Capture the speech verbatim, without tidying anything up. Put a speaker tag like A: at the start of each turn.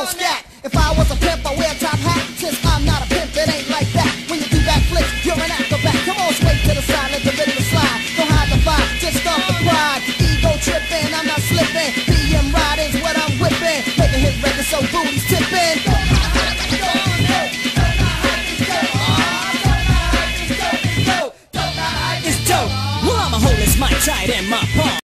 A: yell scat. If I was a pimp, I wear a top hat. Since I'm not a pimp, it ain't like that. When you do backflips, you're an acrobat. Come on, straight to the side, let the rhythm slide. Don't hide the vibe, just stop the pride. Ego tripping, I'm not slipping. B M riding's what I'm whipping. Making hit records so booty's tipping.
B: Well, I'ma hold this mic tight in my palm.